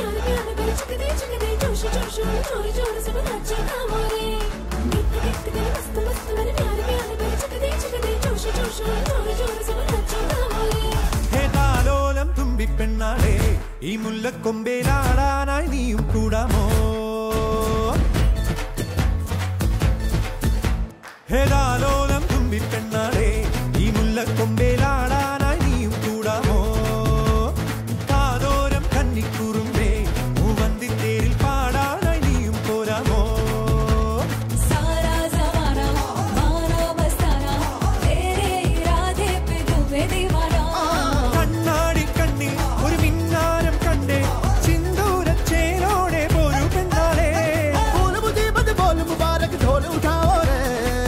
ഹേതാലോലം തുമ്പിപ്പെണ്ണാളെ ഈ മുല്ലക്കൊമ്പേലാടാനായി നീയും കൂടാമോ ഹേതാലോലം തുമ്പിപ്പെണ്ണാളെ ഈ മുല്ലക്കൊമ്പേലാടാനായി നീയും കൂടാമോ കാതോരം കന്നിക്കുറുമ്പേ മൂവന്തിത്തേരിൽ പാടാനായി നീയും പോരാമോ കണ്ണാടി കണ്ണിൽ ഒരു മിന്നാരം കണ്ടേ സിന്ദൂരച്ചേരോടെ പോരു പെണ്ണാളെ മുബാരക് ढोल उठाओ रे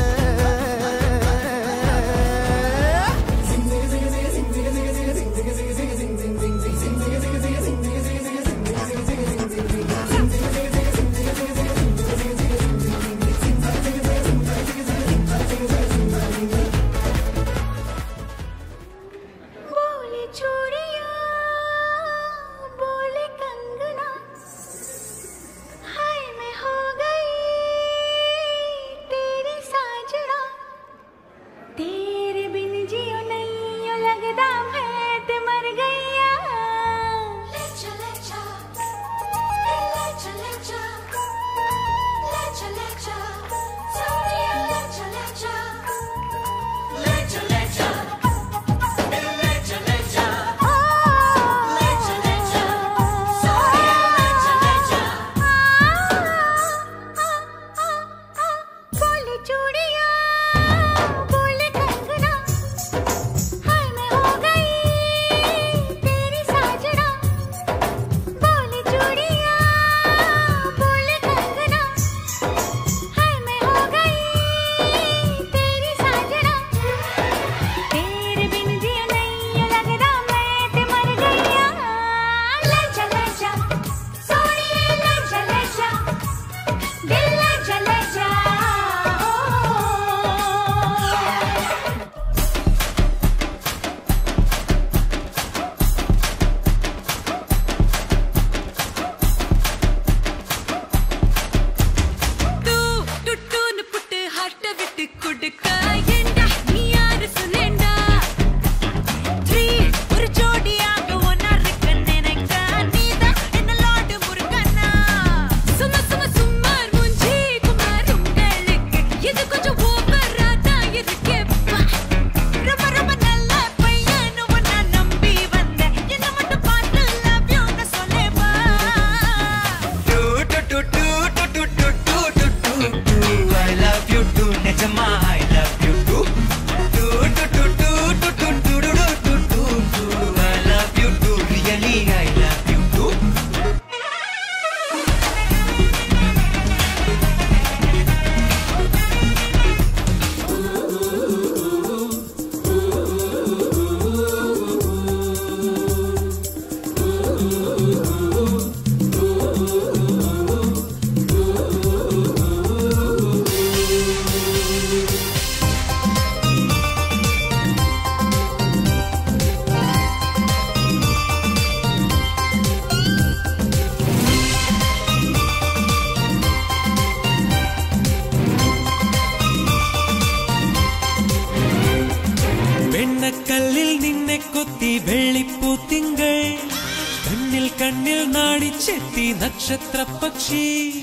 വെണ്ണക്കല്ലിൽ നിന്നെ കൊത്തി വെള്ളിപ്പൂത്തിങ്കൾ കണ്ണിൽ കണ്ണിൽ നാടിച്ചെത്തി നക്ഷത്ര പക്ഷി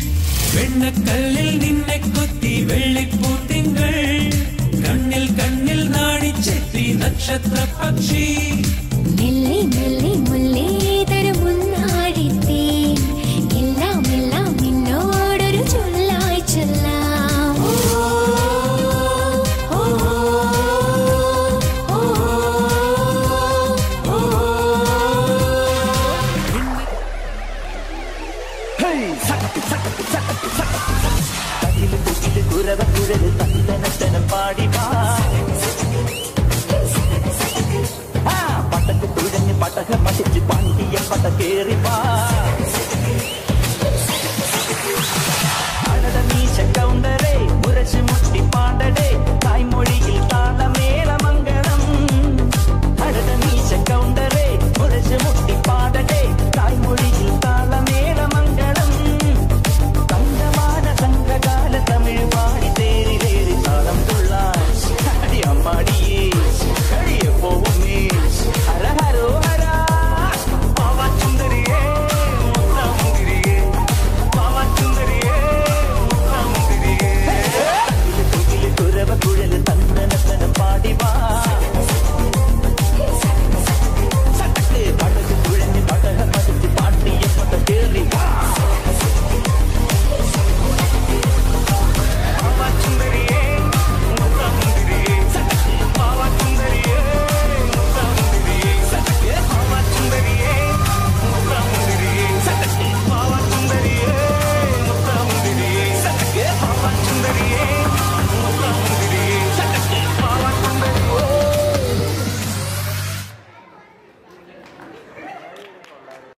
വെണ്ണക്കല്ലിൽ നിന്നെ കൊത്തി വെള്ളിപ്പൂത്തിങ്കൾ കണ്ണിൽ കണ്ണിൽ നാടിച്ചെത്തി നക്ഷത്ര പക്ഷി മെല്ലെ മെല്ലെ മുല്ലേ തരുമുന്നാടിത്തേ എല്ലാം എല്ലാം നിന്നോടൊരു ചൊല്ലായി ചൊല്ലാം പാടി പട്ടക്ക് തുഴഞ്ഞ് പട്ടക മടിച്ച് പണ്ടിയ പട്ട കേറി